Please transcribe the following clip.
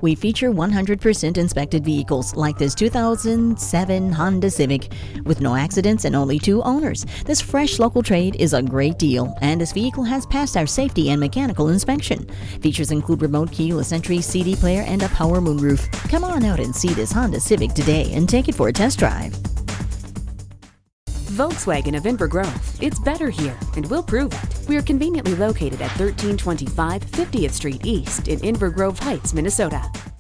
We feature 100% inspected vehicles like this 2007 Honda Civic with no accidents and only 2 owners. This fresh local trade is a great deal, and this vehicle has passed our safety and mechanical inspection. Features include remote keyless entry, CD player, and a power moonroof. Come on out and see this Honda Civic today and take it for a test drive. Volkswagen of Inver Grove. It's better here, and we'll prove it. We are conveniently located at 1325 50th Street East in Inver Grove Heights, Minnesota.